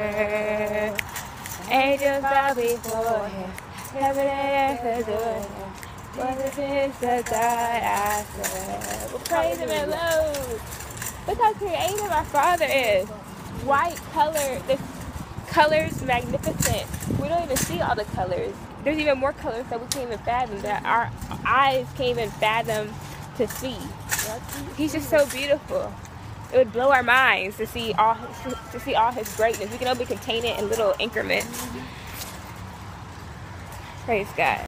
Angels bow before him, heaven and earth adore him. What is the God I serve? We'll praise him at Lowe's. Look how creative our Father is. White color, this color's magnificent. We don't even see all the colors. There's even more colors that we can't even fathom, that our eyes can't even fathom to see. He's just so beautiful. It would blow our minds to see all his greatness. We can only contain it in little increments. Praise God.